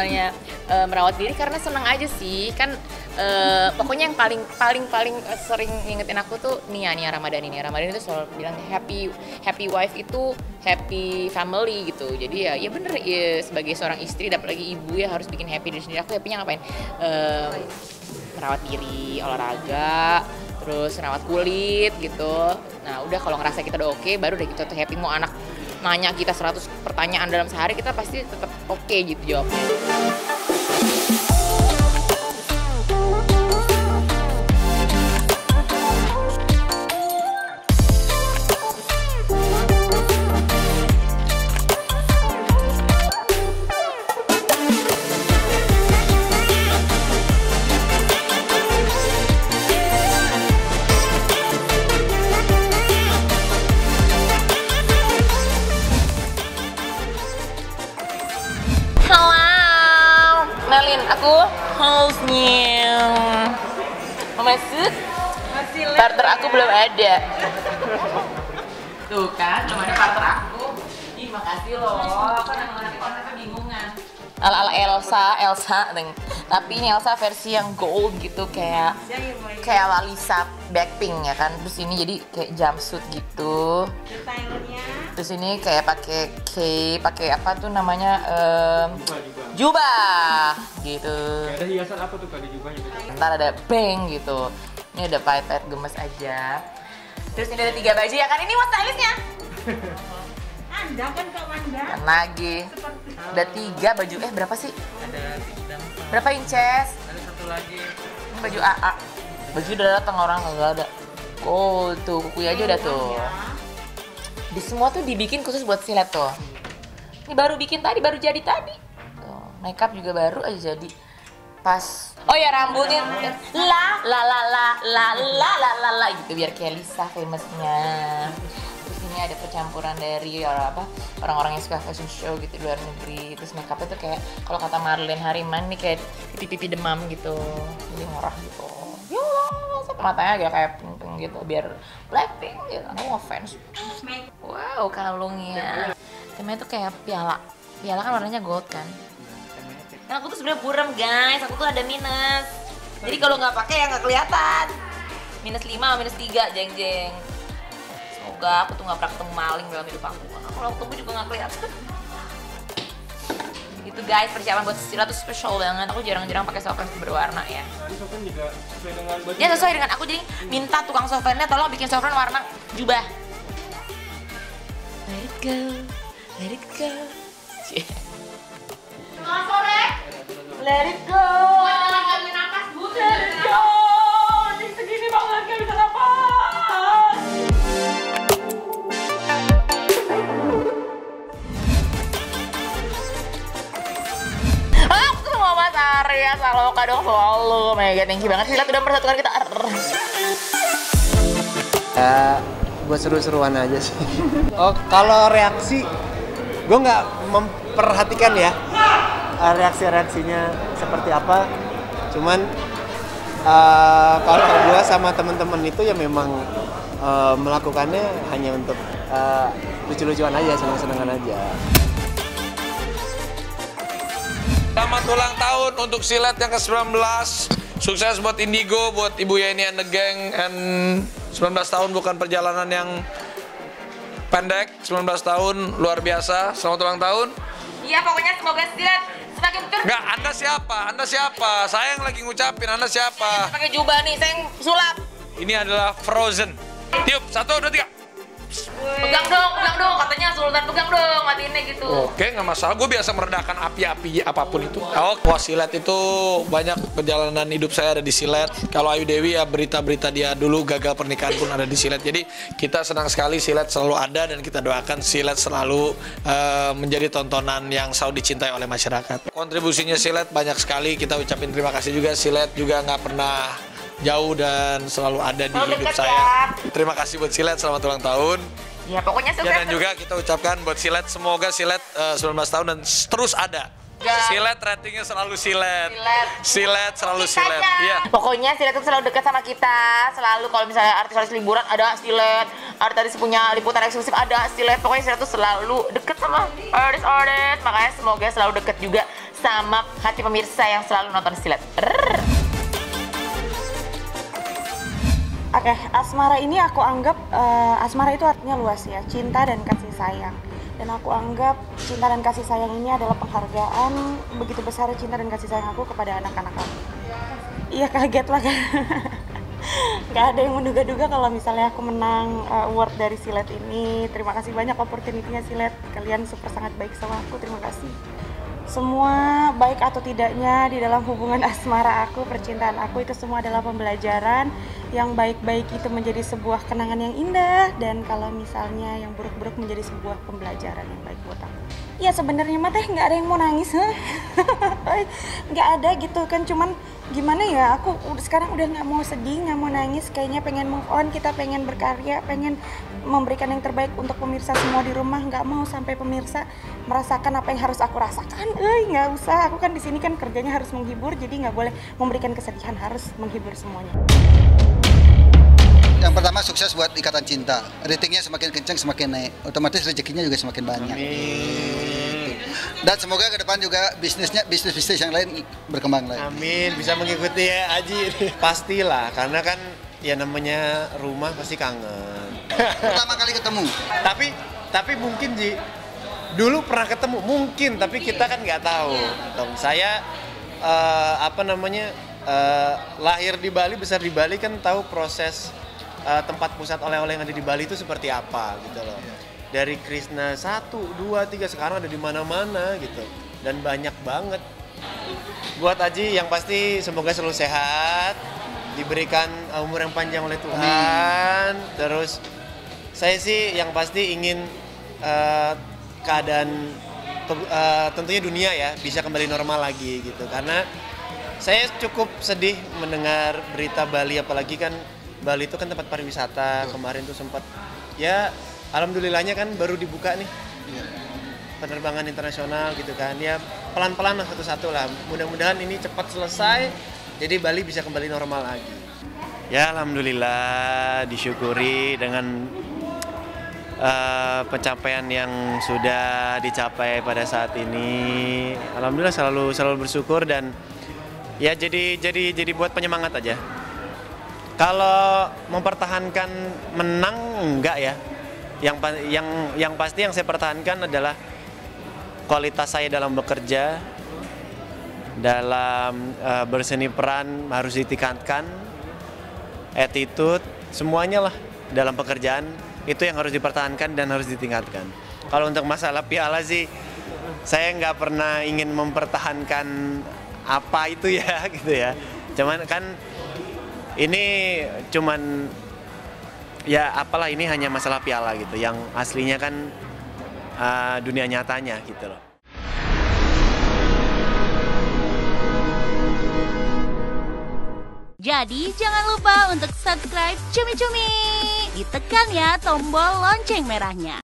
misalnya merawat diri karena senang aja sih kan. Pokoknya yang paling sering ngingetin aku tuh Nia Ramadan itu selalu bilang happy wife itu happy family gitu. Jadi ya bener ya, sebagai seorang istri dan apalagi ibu ya harus bikin happy diri sendiri. Aku happy-nya ngapain? Merawat diri, olahraga, terus merawat kulit gitu. Nah udah kalau ngerasa kita udah oke, baru deh kita tuh happy. Mau anak nanya kita 100 pertanyaan dalam sehari, kita pasti tetap oke gitu jawabnya. Melin, aku hostnya. Mau masuk? Partner aku belum ada. Tuh kan, belum ada partner aku. Ih, makasih loh. Aku nanti konsepnya bingungan. Ala-ala Elsa, tapi ini Elsa versi yang gold gitu, kayak Lalisa Blackpink ya kan. Terus ini jadi kayak jumpsuit gitu. Detailnya. Terus ini kayak pakai apa tuh namanya jubah gitu. Ada hiasan apa tuh Kak di jubahnya? Ntar ada bang gitu. Ini ada pahit-pahit gemes aja. Terus ini ada 3 baju ya kan, ini mau stylistnya. Anda kan Kak Wanda. Dan lagi ada 3 baju, berapa sih? Ada 3. Berapa inches? Ada 1 lagi. Ini baju AA. Baju udah datang, orang kagak ada. Oh tuh kukunya aja udah tuh. Di semua tuh dibikin khusus buat silet tuh. Ini baru bikin tadi, baru jadi tadi. Tuh, makeup juga baru aja jadi. Pas. Oh ya rambutnya la gitu biar kayak Lisa famousnya. Terus ini ada percampuran dari orang-orang yang suka fashion show gitu di luar negeri. Terus makeupnya tuh kayak kalau kata Marlene Hariman nih kayak pipi-pipi demam gitu. Jadi ngorah gitu. Ya matanya agak kayak pink gitu biar Blackpink gitu. Aku ngefans. Wow, kalungnya. Temanya tuh kayak piala. Piala kan warnanya gold kan. Kan aku tuh sebenarnya buram guys. Aku tuh ada minus. Jadi kalau nggak pakai ya nggak kelihatan. -5 atau -3 jeng. Semoga aku tuh nggak pernah ketemu maling dalam hidup aku. Karena kalau ketemu juga nggak kelihatan. Gitu guys, persiapan buat silat tuh spesial banget. Aku jarang-jarang pakai software berwarna ya. Tadi software juga sesuai dengan baju. Ya sesuai dengan aku, jadi minta tukang softwarenya tolong bikin software warna jubah. Let it go, let it go. Selamat sore. Let it go. Jangan nafas bu. Let it go. Ini segini banget gak bisa nafas. Aku tuh mau Mas Arya, selalu kadang selalu. Mega thank you banget sih, udah mempersatukan kita. Buat seru-seruan aja sih. Oh, kalau reaksi, gue nggak memperhatikan ya reaksi-reaksinya seperti apa. Cuman kalau gue sama teman-teman itu ya memang melakukannya hanya untuk lucu-lucuan aja, senang-senangan aja. Selamat ulang tahun untuk silet yang ke-19. Sukses buat Indigo, buat Ibu Yeni and the gang. And 19 tahun bukan perjalanan yang pendek. 19 tahun luar biasa. Selamat ulang tahun. Iya, pokoknya semoga silet semakin Enggak, Anda siapa? Anda siapa? Saya yang lagi ngucapin, Anda siapa? pakai jubah nih, saya yang sulap. Ini adalah Frozen. Tiup, 1, 2, 3. Pegang dong, katanya Sultan pegang dong, matiinnya gitu. Oke, nggak masalah. Gue biasa meredakan api-api apapun itu. Wah, silet itu banyak perjalanan hidup saya ada di silet. Kalau Ayu Dewi ya berita-berita dia dulu gagal pernikahan pun ada di silet. Jadi kita senang sekali silet selalu ada dan kita doakan silet selalu menjadi tontonan yang selalu dicintai oleh masyarakat. Kontribusinya silet banyak sekali. Kita ucapin terima kasih juga. Silet juga nggak pernah jauh dan selalu ada di hidup saya. Terima kasih buat silet, selamat ulang tahun. Ya pokoknya sukses. Ya, dan juga kita ucapkan buat silet, semoga silet 19 tahun dan terus ada. Silet ratingnya selalu silet. Silet selalu silet. Iya. Pokoknya silet itu selalu dekat sama kita. Selalu kalau misalnya artis-artis liburan ada silet, artis punya liputan eksklusif ada silet. Pokoknya silet itu selalu dekat sama artis-artis. Makanya semoga selalu dekat juga sama hati pemirsa yang selalu nonton silat. Oke, asmara ini aku anggap, asmara itu artinya luas ya, cinta dan kasih sayang. Dan aku anggap cinta dan kasih sayang ini adalah penghargaan begitu besar cinta dan kasih sayang aku kepada anak-anak aku. Iya, kaget lah kan. Gak ada yang menduga-duga kalau misalnya aku menang award dari silat ini. Terima kasih banyak opportunity-nya silat. Kalian super sangat baik sama aku, terima kasih. Semua baik atau tidaknya di dalam hubungan asmara aku, percintaan aku itu semua adalah pembelajaran. Yang baik-baik itu menjadi sebuah kenangan yang indah, dan kalau misalnya yang buruk-buruk menjadi sebuah pembelajaran yang baik buat aku. Ya sebenarnya mah teh nggak ada yang mau nangis, nggak ada gitu kan, cuman gimana ya, aku sekarang udah nggak mau sedih, nggak mau nangis, kayaknya pengen move on, kita pengen berkarya, pengen memberikan yang terbaik untuk pemirsa semua di rumah, nggak mau sampai pemirsa merasakan apa yang harus aku rasakan. Nggak usah, aku kan di sini kan kerjanya harus menghibur, jadi nggak boleh memberikan kesedihan, harus menghibur semuanya. Yang pertama sukses buat Ikatan Cinta, ratingnya semakin kencang semakin naik, otomatis rezekinya juga semakin banyak. Amin. Dan semoga ke depan juga bisnis yang lain berkembang lagi. Amin, bisa mengikuti ya Aji. Pastilah, karena kan ya namanya rumah pasti kangen. Pertama kali ketemu. Tapi mungkin Ji, dulu pernah ketemu mungkin, tapi kita kan nggak tahu. Saya lahir di Bali, besar di Bali, kan tahu proses tempat pusat oleh-oleh yang ada di Bali itu seperti apa gitu loh. Dari Krishna 1, 2, 3 sekarang ada di mana-mana gitu. Dan banyak banget. Buat Aji yang pasti semoga selalu sehat, diberikan umur yang panjang oleh Tuhan. Terus saya sih yang pasti ingin keadaan tentunya dunia ya bisa kembali normal lagi gitu. Karena saya cukup sedih mendengar berita Bali, apalagi kan Bali itu kan tempat pariwisata. Kemarin tuh sempat ya alhamdulillahnya kan baru dibuka nih penerbangan internasional gitu kan, ya pelan-pelan lah satu-satu lah, mudah-mudahan ini cepat selesai jadi Bali bisa kembali normal lagi. Ya alhamdulillah, disyukuri dengan pencapaian yang sudah dicapai pada saat ini. Alhamdulillah selalu bersyukur, dan ya jadi buat penyemangat aja. Kalau mempertahankan menang enggak ya. Yang pasti yang saya pertahankan adalah kualitas saya dalam bekerja, dalam berseni peran harus ditingkatkan, attitude, semuanya lah dalam pekerjaan itu yang harus dipertahankan dan harus ditingkatkan. Kalau untuk masalah piala sih, saya nggak pernah ingin mempertahankan apa itu ya gitu ya. Cuman kan ini cuman ya apalah, ini hanya masalah piala gitu. Yang aslinya kan dunia nyatanya gitu loh. Jadi jangan lupa untuk subscribe Cumi Cumi. Ditekan ya tombol lonceng merahnya.